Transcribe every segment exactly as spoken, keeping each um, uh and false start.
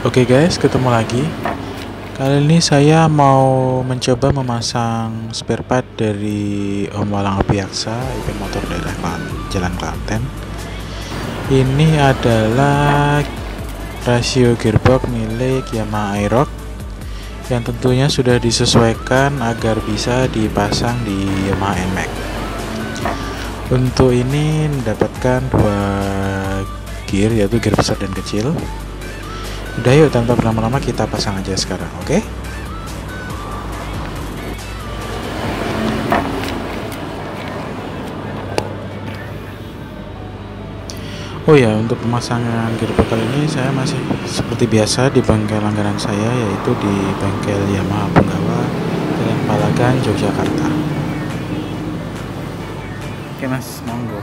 Oke guys, ketemu lagi. Kali ini saya mau mencoba memasang spare part dari Om Walang Abiaksa, event motor daerah Klan- Jalan Klaten. Ini adalah rasio gearbox milik Yamaha Aerox yang tentunya sudah disesuaikan agar bisa dipasang di Yamaha N MAX. Untuk ini mendapatkan dua gear, yaitu gear besar dan kecil. Udah, yuk tanpa berlama-lama kita pasang aja sekarang, oke? Okay? Oh ya, untuk pemasangan gearbox kali ini saya masih seperti biasa di bengkel langganan saya, yaitu di bengkel Yamaha Penggawa, Jalan Palagan, Yogyakarta. Oke mas, monggo.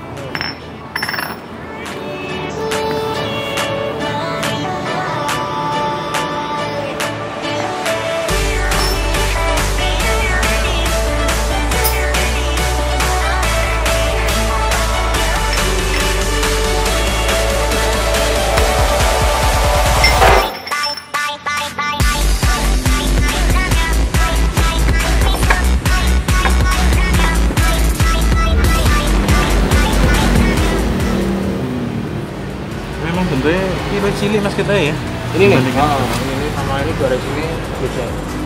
Bentuknya kira cilik mas kita ya. Ini nih. Oh, ini, ini sama ini dua sini beda.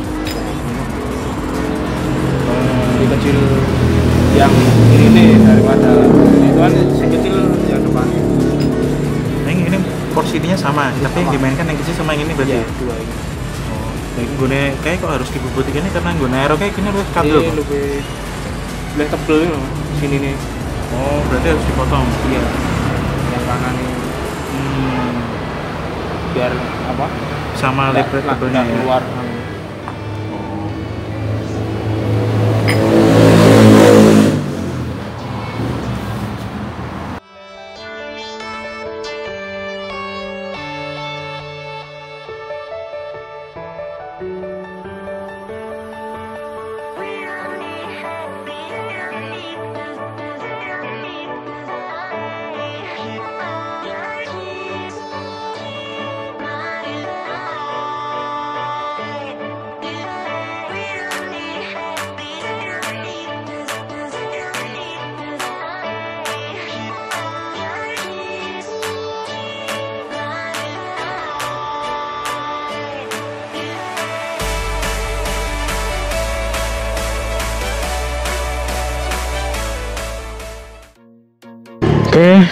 Ini kecil yang ini nih daripada itu kan si kecil yang depan. Nah, ini, ini porsinya sama, tapi yang dimainkan yang kecil sama yang ini berarti. Iya, dua ini. Oh, nah, gune kayak kok harus dibubuti ini karena gune aero kayak gini lebih kadel. Ini lebih lebih tebel ini loh. Sini nih. Oh, berarti harus dipotong. Iya. Yang kanan ini. Hmm, biar apa sama lebar tebelnya ya. Keluar. Oke.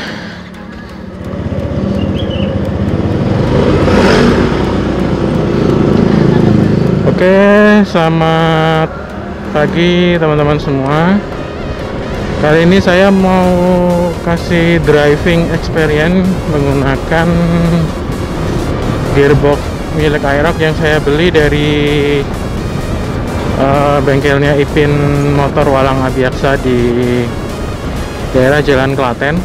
Oke, selamat pagi teman-teman semua. Kali ini saya mau kasih driving experience menggunakan gearbox milik Aerox yang saya beli dari uh, bengkelnya Ipin Motor Walang Abiaksa di daerah Jalan Klaten.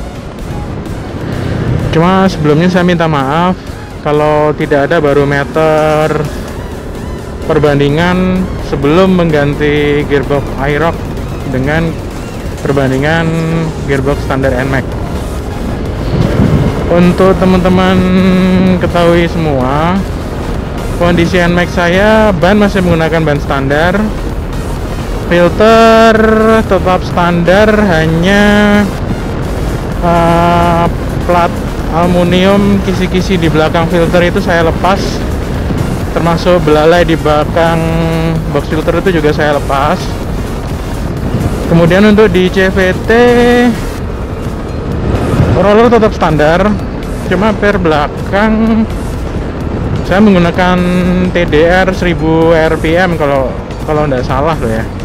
Cuma sebelumnya saya minta maaf kalau tidak ada barometer perbandingan sebelum mengganti gearbox Aerox dengan perbandingan gearbox standar N MAX. Untuk teman-teman ketahui semua, kondisi N MAX saya ban masih menggunakan ban standar. Filter tetap standar, hanya uh, plat aluminium kisi-kisi di belakang filter itu saya lepas, termasuk belalai di belakang box filter itu juga saya lepas. Kemudian untuk di C V T, roller tetap standar, cuma per belakang saya menggunakan T D R seribu R P M kalau kalau tidak salah loh ya.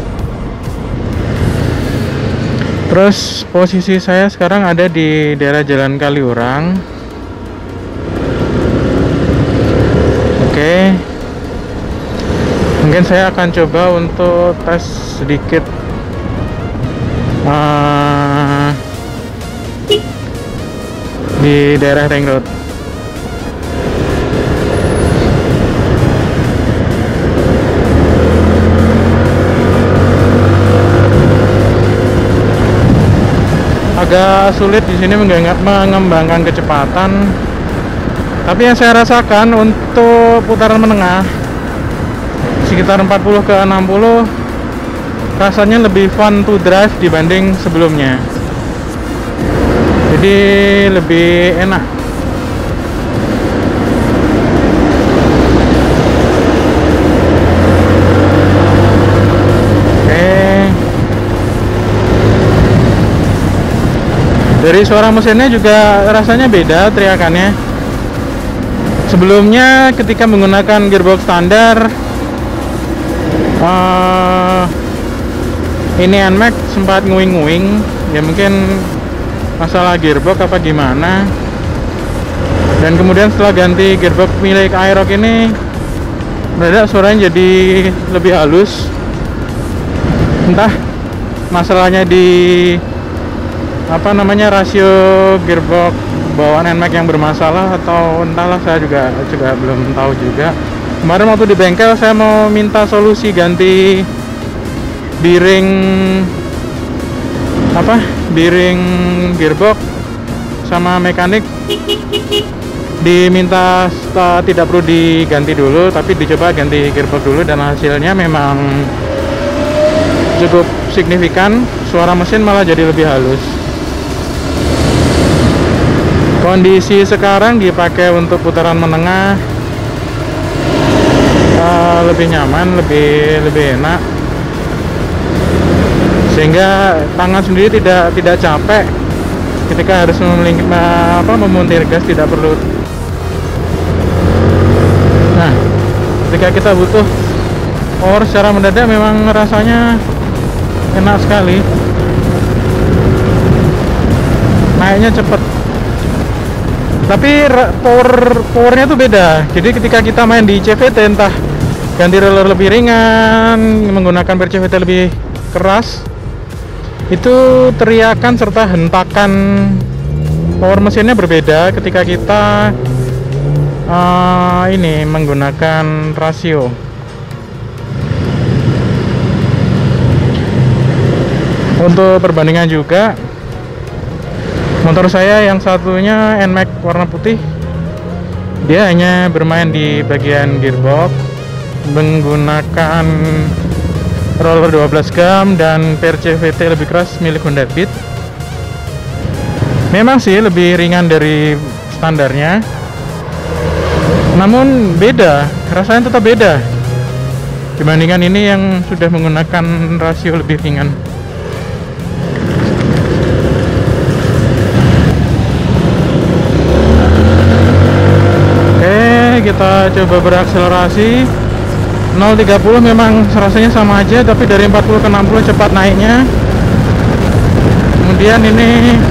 Terus posisi saya sekarang ada di daerah Jalan Kaliurang. Oke, mungkin saya akan coba untuk tes sedikit uh, di daerah Ring Road. Agak sulit di sini mengembangkan kecepatan Tapi yang saya rasakan untuk putaran menengah sekitar empat puluh ke enam puluh rasanya lebih fun to drive dibanding sebelumnya. Jadi lebih enak. Dari suara mesinnya juga rasanya beda teriakannya. Sebelumnya ketika menggunakan gearbox standar, uh, ini N MAX sempat nguing-nguing. Ya mungkin masalah gearbox apa gimana. Dan kemudian setelah ganti gearbox milik Aerox ini, mendadak suaranya jadi lebih halus. Entah masalahnya di apa namanya rasio gearbox bawaan N MAX yang bermasalah atau entahlah, saya juga juga belum tahu juga. Kemarin waktu di bengkel saya mau minta solusi ganti bearing apa bearing gearbox sama mekanik, diminta uh, tidak perlu diganti dulu tapi dicoba ganti gearbox dulu, dan hasilnya memang cukup signifikan, suara mesin malah jadi lebih halus. Kondisi sekarang dipakai untuk putaran menengah, uh, lebih nyaman, lebih lebih enak, sehingga tangan sendiri tidak tidak capek ketika harus memeling, apa, memuntir gas, tidak perlu. Nah, ketika kita butuh power secara mendadak memang rasanya enak sekali, naiknya cepat. Tapi power powernya tuh beda. Jadi ketika kita main di C V T, entah ganti roller lebih ringan, menggunakan per C V T lebih keras, itu teriakan serta hentakan power mesinnya berbeda ketika kita uh, ini menggunakan rasio. Untuk perbandingan juga, motor saya yang satunya N MAX warna putih, dia hanya bermain di bagian gearbox menggunakan roller dua belas gam dan per C V T lebih keras milik Honda Beat. Memang sih lebih ringan dari standarnya, namun beda, rasanya tetap beda dibandingkan ini yang sudah menggunakan rasio lebih ringan. Kita coba berakselerasi. Nol tiga puluh memang rasanya sama aja, tapi dari empat puluh ke enam puluh cepat naiknya. Kemudian ini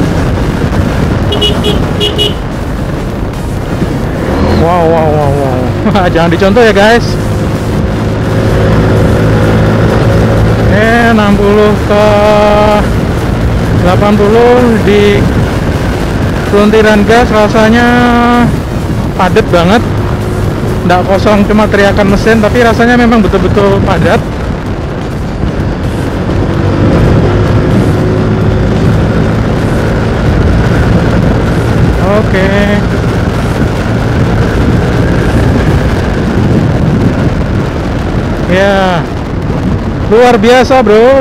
wow wow wow wow jangan dicontoh ya guys. Eh enam puluh ke delapan puluh di peluntiran gas rasanya padat banget, nggak kosong cuma teriakan mesin, tapi rasanya memang betul-betul padat. Oke, ya luar biasa bro.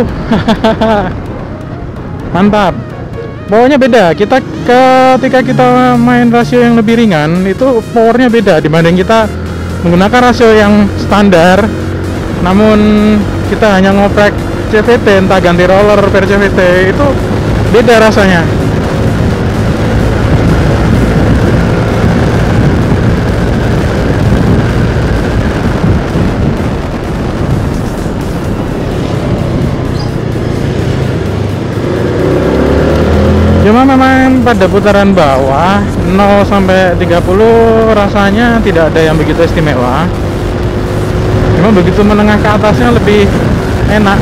Mantap. Powernya beda. Kita ketika kita main rasio yang lebih ringan itu powernya beda dibanding kita menggunakan rasio yang standar. Namun kita hanya ngoprek C V T, entah ganti roller per C V T, itu beda rasanya. Cuma memang pada putaran bawah nol sampai tiga puluh rasanya tidak ada yang begitu istimewa. Cuma begitu menengah ke atasnya lebih enak.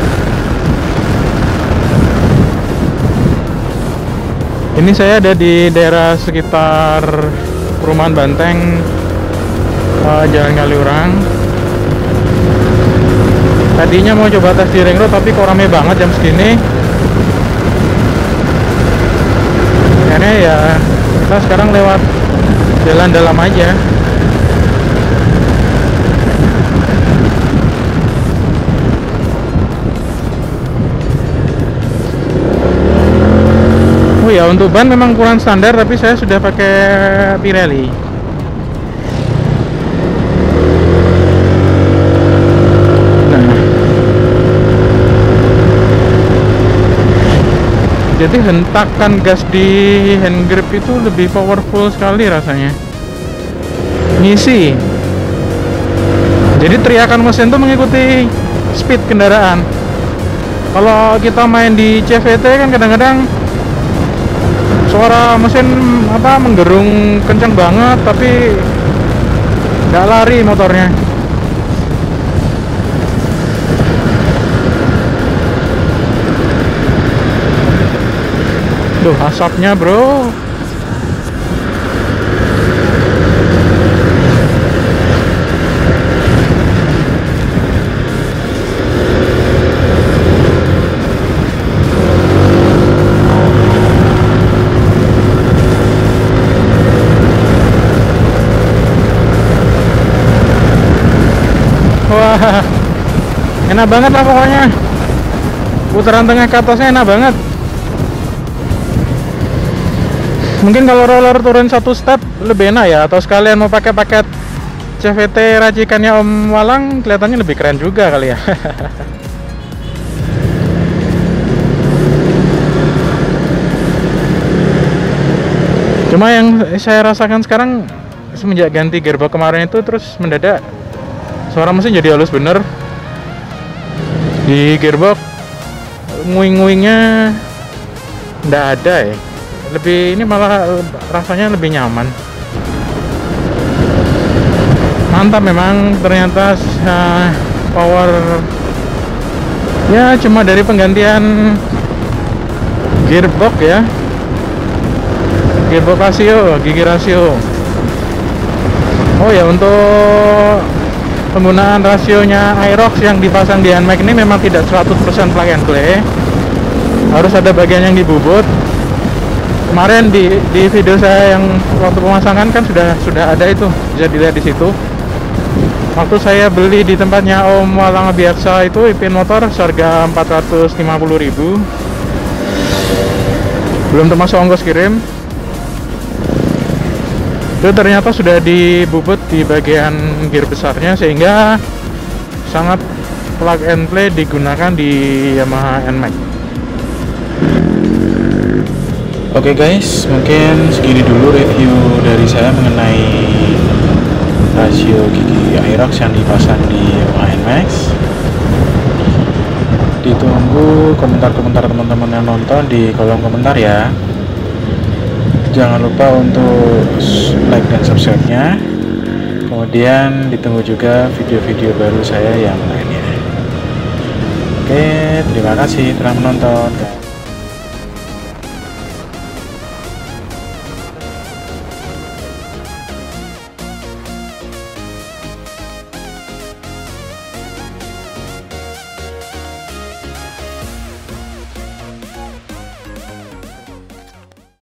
Ini saya ada di daerah sekitar perumahan Banteng, uh, Jalan Kaliurang. Tadinya mau coba tes di ring road, tapi kok rame banget jam segini. Akhirnya ya kita sekarang lewat jalan dalam aja. Oh ya, untuk ban memang kurang standar, tapi saya sudah pakai Pirelli. Nah, jadi hentakan gas di hand grip itu lebih powerful sekali rasanya. Ngisi. Jadi teriakan mesin itu mengikuti speed kendaraan. Kalau kita main di C V T kan kadang-kadang suara mesin apa menggerung kencang banget, tapi nggak lari motornya. Duh, asapnya bro. Wah, enak banget lah pokoknya. Putaran tengah ke atasnya enak banget. Mungkin kalau roller turun satu step lebih enak ya, atau sekalian mau pakai paket C V T racikannya Om Walang, kelihatannya lebih keren juga kali ya. Cuma yang saya rasakan sekarang semenjak ganti gearbox kemarin itu, terus mendadak suara mesin jadi halus bener. Di gearbox nguing-nguingnya nggak ada ya. Lebih ini malah rasanya lebih nyaman. Mantap memang ternyata uh, power ya, cuma dari penggantian gearbox ya, gearbox rasio, gigi rasio. Oh ya, untuk penggunaan rasionya Aerox yang dipasang di Nmax ini memang tidak seratus persen plug and play. Harus ada bagian yang dibubut. Kemarin di di video saya yang waktu pemasangan kan sudah sudah ada itu, bisa dilihat di situ. Waktu saya beli di tempatnya Om Walang biasa itu Ipin motor seharga empat ratus lima puluh ribu. Belum termasuk ongkos kirim. Itu ternyata sudah dibubut di bagian gear besarnya, sehingga sangat plug and play digunakan di Yamaha Nmax. Oke guys, mungkin segini dulu review dari saya mengenai rasio gigi Aerox yang dipasang di Yamaha Nmax. Ditunggu komentar-komentar teman-teman yang nonton di kolom komentar ya. Jangan lupa untuk like dan subscribe-nya. Kemudian ditunggu juga video-video baru saya yang lainnya. Oke, terima kasih telah menonton.